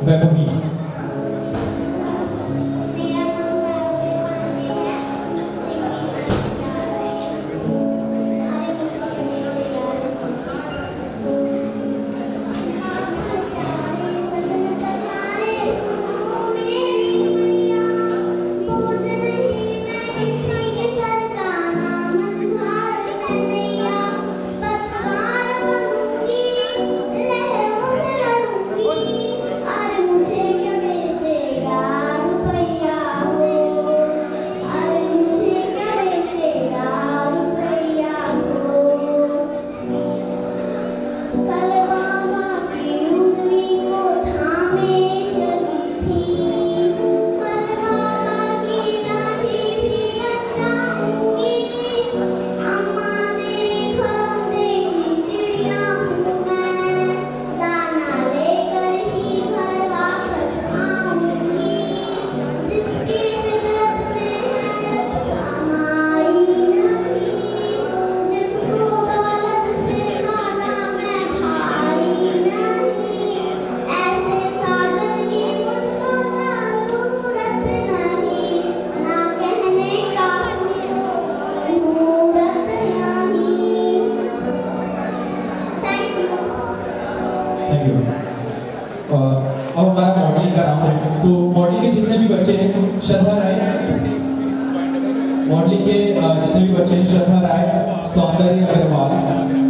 वैभवी। और हमारा मॉडलिंग का राउंड है, तो मॉडलिंग के जितने भी बच्चे हैं, श्रद्धा राय, मॉडलिंग के जितने भी बच्चे हैं, श्रद्धा राय, सौंदर्य अग्रवाल,